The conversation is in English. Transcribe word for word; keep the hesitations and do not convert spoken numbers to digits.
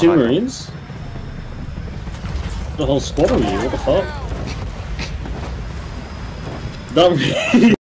two Marines? The whole squad of you, what the fuck? That